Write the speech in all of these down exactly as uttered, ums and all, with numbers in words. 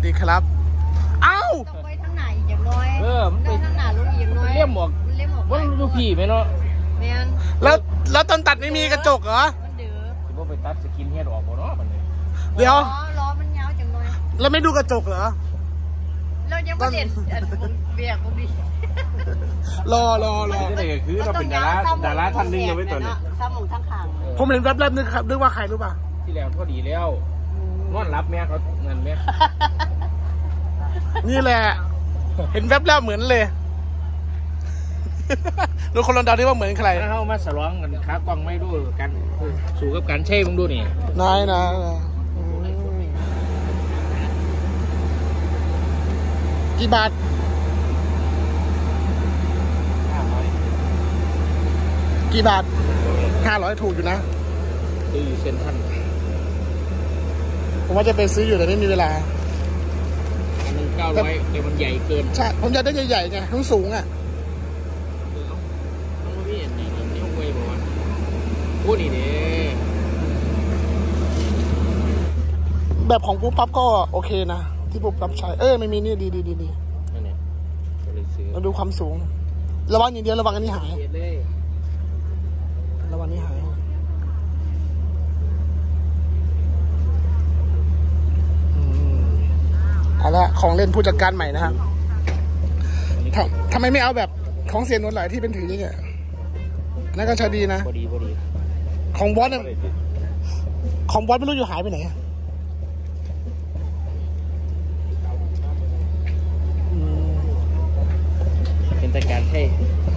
ดีครับเอ้าต้องไปทางไหนอย่างน้อยเออมันไปทางไหนลูกอย่างน้อยเลี่ยมหมวกเลี่ยมหมวกว่าดูผีไหมเนาะแม่นแล้วแล้วตอนตัดไม่มีกระจกเหรอมันเดือคิดว่าไปตัดสกินเฮดออกบ่เนาะมันเลยเดี๋ยวล้อมันยาวจังน้อยแล้วไม่ดูกระจกเหรอเรายังไม่เห็นเบียกบุบีรอรอรอนี่เลยคือเราเป็นดาราดาราท่านนึงเลยไว้ตอนนี้ซ้ำหมองทั้งขางผมเห็นแวบๆนึกครับนึกว่าใครรู้ป่ะที่แล้วก็ดีแล้วนอนรับแม่เขาเงินแม่นี่แหละเห็นแวบแล้วเหมือนเลยดูคนลอนดอนนี่ว่าเหมือนใครถ้าเข้ามาสลองกันขากล้องไม่ดูกันสู่กับการเช่มึงดูนี่นายนะกี่บาทกี่บาทห้าร้อยถูกอยู่นะซื้อเซนทันผมว่าจะไปซื้ออยู่แต่ไม่มีเวลาอันนึงเก้าร้อยแต่มันใหญ่เกินใช่ผมอยากได้ใหญ่ๆไงทั้งสูงอ่ะต้องพี่เห็นนี่นี่ต้องเว้ยบอกว่าพูดนี่เด้แบบของปุ๊บปั๊บก็โอเคนะที่ปุ๊บปั๊บใช้เออไม่มีนี่ดีดีดีดีนั่นเนี่ยเราดูความสูงระวังอย่างเดียวระวังอันนี้หายระวังนี้หายเอาละของเล่นผู้จัดการใหม่นะครับทำไมไม่เอาแบบของเสียนวลไหลที่เป็นถือเนี่ยนั่นก็ใช้ดีนะของบอสเนี่ยของบอสไม่รู้อยู่หายไปไหนเป็นแต่การใช่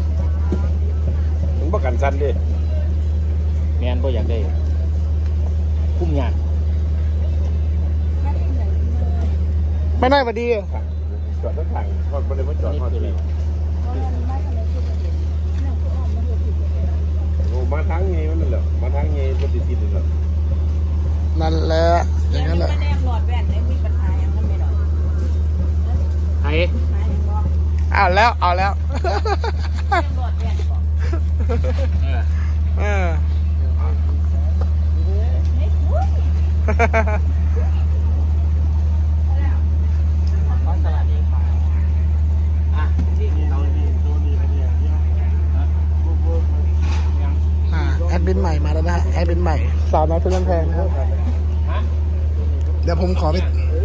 มึงประกันสั้นดิแมนบ่อยากได้คุ้มยากไม่ได้พอดีจอดทั้งทางทอดไปเลยไม่จอดทอดเลยโอ้มาทั้งงี้มันเหรอมาทั้งงี้ปฏิทินเหรอนั่นแหละอย่างนั้นแหละไอ้เอาแล้วเอาแล้วเออแอดมินใหม่มาแล้วนะแอดมินใหม่สาวน้อยเพื่อนแพงนะครับเดี๋ยวผมขอไป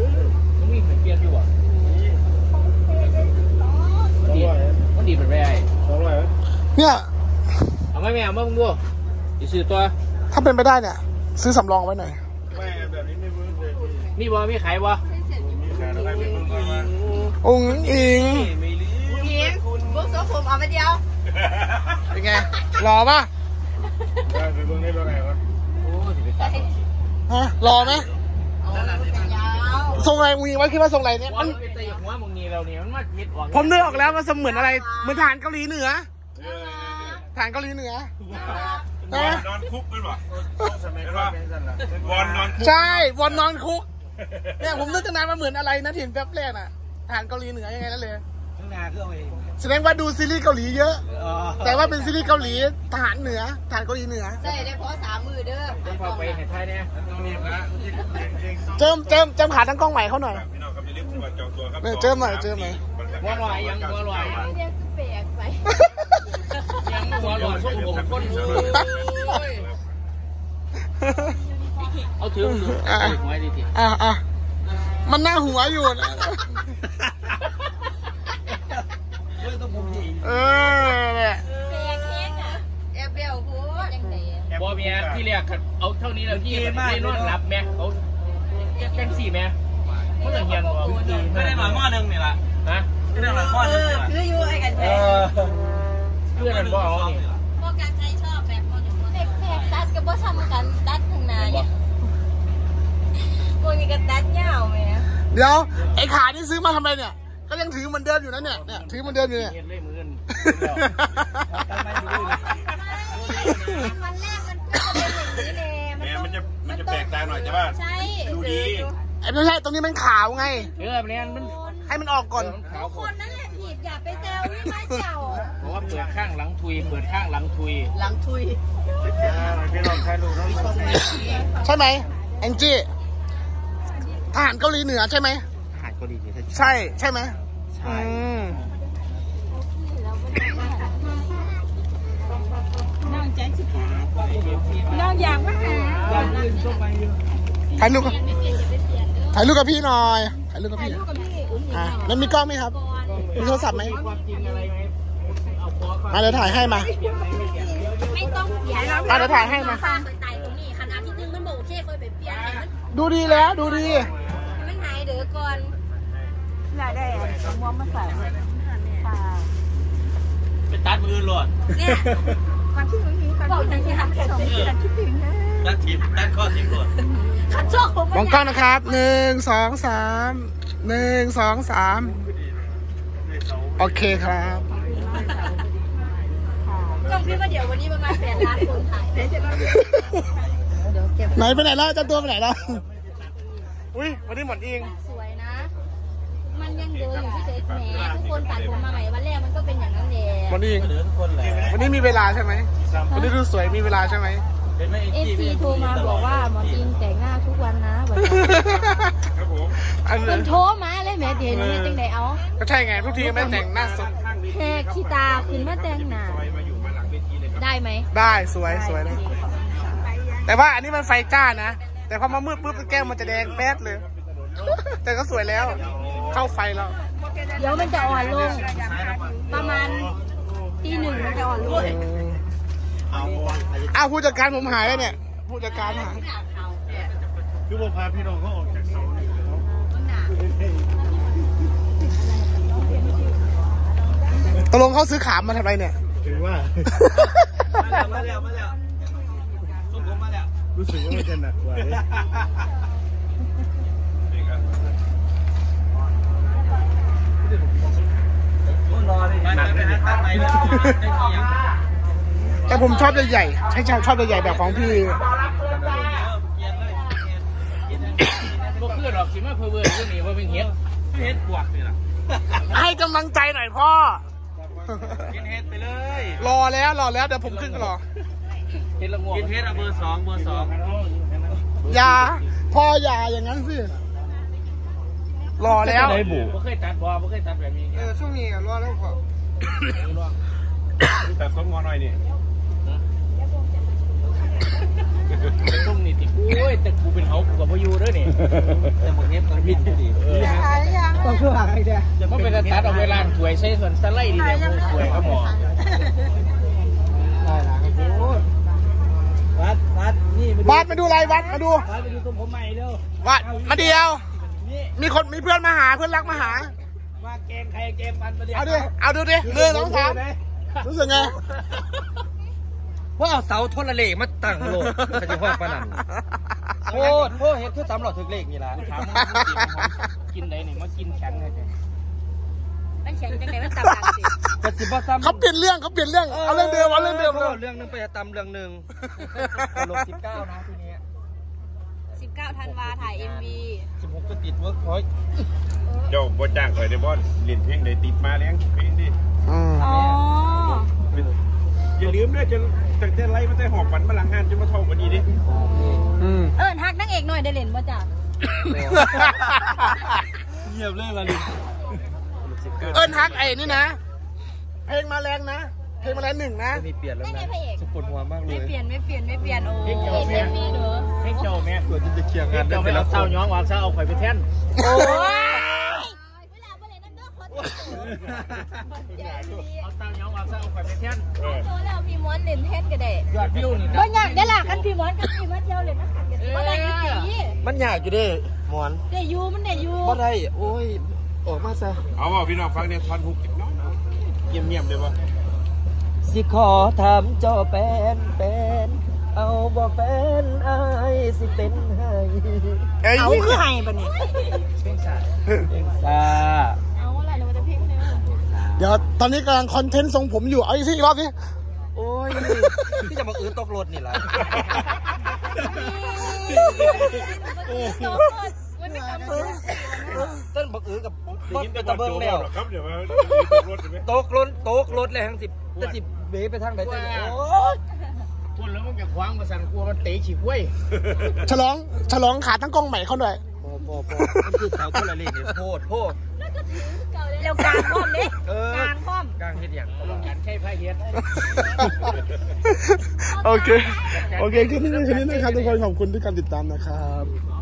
มันดีเป็นไปไอ้เนี่ยเอาไม่แม่เอามามึงดูอีซื้อตัวถ้าเป็นไปได้เนี่ยซื้อสำรองไว้หน่อยไม่แบบนี้ไม่เวิร์กเลยมีบ่มีขายบ่องค์อิงอิงบุกโซ่ผมเอาไปเดียวเป็นไงรอป่ะได้ไปเบิ่งได้รอไหนวะโอ้สิไปตัดฮะรอไหมทรงอะไรมึงว่าคิดว่าทรงอะไรเนี่ยมันผมนึกออกแล้วมันเหมือนอะไรเหมือนทหารเกาหลีเหนือทหารเกาหลีเหนือนอนคุกเป็นป่ะวอนนอนคุกใช่วอนนอนคุกเนี่ยผมนึกตั้งนานมาเหมือนอะไรนะถิ่นแป๊บแรกน่ะทหารเกาหลีเหนือยังไงนั่นเลยแสดงว่าดูซีรีส์เกาหลีเยอะแต่ว่าเป็นซีรีส์เกาหลีทหารเหนือทหารเกาหลีเหนือใช่ได้เพราะสามมือเด้อไปเห็นไทยเนี่ยเจิมเจิมเจิมขาตั้งกล้องใหม่เขาหน่อยเนี่ยเจิมหน่อยเจิมหน่อยวัวลอยยังวัวลอยยังไม่ได้แปลกไปยังวัวลอยช่วงผมคนเอาถือถือไว้ดิทีอ่ะอ่ะมันน่าหัวอยู่นะเออเนี่ยแปลกแค่น่ะแอบเบลพูดยังไงบอเมียที่เรียกเอาเท่านี้แล้วที่ไม่นอนรับแม่เขาแค่สี่แม่เมื่อเฮียนบอกไม่ได้หน่อยหม้อหนึ่งนี่แหละนะไม่ได้หน่อยหม้อหนึ่งคืออยู่ไอ้กันแท้เพื่อนนั่นบอกนี่พวกการใช้ชอบแบบพวกนี้เด็กแขกตัดกับว่าทำกันตัดข้างในพวกนี้กันตัดยาวไหมเดี๋ยวไอ้ขาที่ซื้อมาทำไมเนี่ยก็ยังถือเหมือนเดิมอยู่นะเนี่ยเนี่ยถือเหมือนเดิมอยู่เนี่ยเล่มือกันมันแรกมันเป็นอย่างนี้เลยมันจะมันจะแปลกตาหน่อยใช่ป่ะใช่ดูดีไอ้ไม่ใช่ตรงนี้มันขาวไงเออเนี่ยมันให้มันออกก่อนคนนั่นแหละผิดอย่าไปแซวพี่ไม้เจ้าเพราะว่าเปิดข้างหลังทุยเปิดข้างหลังทุยหลังทุยพี่ลองใช้ดูนะใช่ไหมแองจี้ทหารเกาหลีเหนือใช่ไหมทหารเกกาหลีเนี่ยใช่ใช่ไหมใช่อืมน้องใจสิคะน้องอยากมาหาถ่ายรูปกับถ่ายรูปกับพี่หน่อยถ่ายรูปกับพี่ลูกกับพี่อุ้งอ่ะแล้วมีกล้องไหมครับมีโทรศัพท์ไหมความจริงอะไรไหมเอาขอความมาเดี๋ยวถ่ายให้มาไม่ต้องเปลี่ยนอ่ะเดี๋ยวถ่ายให้มาค่ะตายตรงนี้ขนาดที่นึงมันบอกโอเคค่อยไปเปลี่ยนให้มันดูดีแล้วดูดีมันหายเด้อก่อนได้ได้เอามวมาใส่ค่ะไปตัดมือหลดเนี่ยความคิดของพี่ความบอกคิดอย่างของนี้พี่ค่ะส่งที่คิดถึงนะตัดทิมตัดข้อทิมหลดขัดโชคผมมองกล้องนะครับหนึ่งสองสามหนึ่งสองสามโอเคครับกล้องพี่ว่าเดี๋ยววันนี้ประมาณแปดล้านคนถ่ายเดี๋ยวเก็บไหนไปไหนแล้วเจ้าตัวไปไหนแล้วอุ้ยวันนี้หมดเองสวยนะ มันยังเดินอยู่ที่เฉยแหมทุกคนตัดผมมาใหม่วันแรกมันก็เป็นอย่างนั้นแหละหมดเองเหลือทุกคนแหละวันนี้มีเวลาใช่ไหมวันนี้ดูสวยมีเวลาใช่ไหมเป็นไหมเอฟซีโทรมาบอกว่าหมออินแต่งหน้าทุกวันนะวันนี้ครับผมอันเพิ่นโทรมาเลยแหม่เดี๋ยวนี้จังไดเอาก็ใช่ไงทุกทีไม่แต่งหน้าสดแหกขี้ตาขึ้นมาแต่งหน้ามาอยู่มาหลังเวทีเลยครับได้ไหมได้สวยสวยเลยแต่ว่าอันนี้มันไฟจ้านะแต่พอมามืดปุ๊บแก้มมันจะแดงแป๊ดเลย แต่ก็สวยแล้ว เข้าไฟแล้วเดี๋ยวมันจะอ่อนลง ประมาณตีหนึ่งมันจะอ่อนลงอ้าวผู้จัดการผมหายแล้วเนี่ยผู้จัดการหายคือผมพาพี่น้องเขาออกจากเสาเนี่ยตกลงเขาซื้อขามมาทำไมเนี่ยถือว่ามาแล้วมาแล้วส่งผมมาแล้วรู้สึกว่ามันจะหนักกว่าเลยนี่ครับรอเลยหนักเลยตัดไหนเลยได้กี่อย่างแต่ผมชอบใหญ่ๆใช่ชอบชอบใหญ่ๆแบบของพี่บ่คือหรอกสิมาเพื่อเวอร์เรื่องนี้ว่าเป็นเฮ็ดเฮ็ดบวกนี่ล่ะให้กำลังใจหน่อยพ่อกินเฮ็ดไปเลยรอแล้วรอแล้วเดี๋ยวผมขึ้นรอเฮ็ดละงวงกินเฮ็ดเอาเบอร์สองเบอร์สองอย่าพ่ออย่าอย่างนั้นสิรอแล้วบ่เคยตัดบ่บ่เคยตัดแบบนี้เออช่วงนี้รอแล้วพ่อแต่ต้นงอหน่อยนี่ช่วงนี้ติโอ้ยแต่กูเป็นเฮากูก็บ่อยู่เด้อนี่แต่บางเฮ็ดมันบินดีต้องช่วยหาใครแกมันเป็นตัดเอาเวลาถวยใส่ส่วนสไลด์ดีแต่บ่ถวยก็หมอได้ละครับวัดวัดนี่วัดมาดูอะไรวัดมาดูวัดไปดูตรงผมใหม่เร็ววัดมาเดียว มีคนมีเพื่อนมาหาเพื่อนรักมาหามาเกมใครเกมมันมาเดียวเอาดิเอาดูดิเรื่องสองสามรู้สึกไงว่าเอาเสาทนละเลขมาตั้งโลดเขาจะว่าปานนั้นโคตรโคตรเฮ็ดคือสามหลอดถึงเลขนี่ล่ะถามกินไหนนี่มากินแข็งเลยจ้ะมันแข็งจังไงมันต่ำกันสิก็สิบ่ซ้ำเขาเปลี่ยนเรื่องเขาเปลี่ยนเรื่องเอาเรื่องเดิมเอาเรื่องเดิมเลเลยเรื่องนึงไปตามเรื่องนึงลงสิบเก้านะทีนี้สิบเก้าธันวาถ่าย เอ็ม วีสิบหกจะติดเวิร์กพอยต์เจ้าบ่จ้างข่อยได้บ่เล่นเพลงได้ติดมาเลี้ยงเพลงดิอืมอ๋ออย่าลืมนะจะตั้งแต่ไล่มาแต่หอบฝันมาหลังงานจนมาเท่าวันนี้ดิอืมเอิญฮักนางเอกหน่อยได้เล่นบ่จ้ะเงียบเลยมาลิเอิญฮักไอ้นี่นะ เพลงมาแรงนะ เพลงมาแรงหนึ่งนะมีเปลี่ยนแล้วไม่นะใช่พระเอกจะปวดหัวมากเลไม่ยเปลี่ยนไม่เปลี่ยนไม่เปลี่ยนโอ้ยเอ็มวีหนูเพ่งเจ้าแม่เกิดที่จะเคลียร์เพ่งานงได้เจ้าไปไม่แล้เอาวเต้าย้องวางซะเอาข่อยไปแทนโอ้ยเวลาเวลานั่นก็คนเอาเต้าย้องวางซะเอาข่อยไปแทนเออโตแล้วพี่ม้วนเล่นเทนก็ได้ยอดวิวนี่บ่ยากได้ล่ะกันพี่ม้วนกันพี่ม้วนเที่ยวเล่นนักขันกันบ่ได้อีตีมันยากอยู่เด้หมอนได้อยู่มันได้อยู่บ่ได้โอ้ยออกมาซะเอาว่าพี่น้องฟังเนี่ยทอนฮุกน้องเงียบๆเลยบ่สิขอถามเจ้าแฟนแฟนเอาบ่แฟนอายสิเป็นให้เอ้ยเอาคือให้ปะเนี่ยเพ่งสายเองซาเอาอะไรเราจะพิมพ์เนี่ยเดี๋ยวตอนนี้กำลังคอนเทนต์ทรงผมอยู่ เอาอีกทีอีกรอบสิโอ้ยที่จะมาอื้อตกรถนี่ล่ะมันไม่กำมือต้นบักอื้อกับได้บดยินไปแต่ตะบอลเบิงโจแล้วหรอกครับเดี๋ยวมาตกรถใช่ไหมตกรถตกรถเลยทั้งสิบจะสิบเบไปทางไหนจะโอ้ยพูดแล้วมันจะคว้างประสันกลัวมันเตะฉีกเว้ยฉลองฉลองขาตั้งกล้องใหม่เขาหน่อยบพอพอมันคือสาวคนละเลนเนี่ยโพดโพดแล้วกลางพร้อมเด้เออกลางพร้อมกลางเฮ็ดอย่างการใช้ไพ่เฮ็ดโอเค โอเคแค่นี้แค่นี้นะครับทุกคนขอบคุณที่การติดตามนะครับ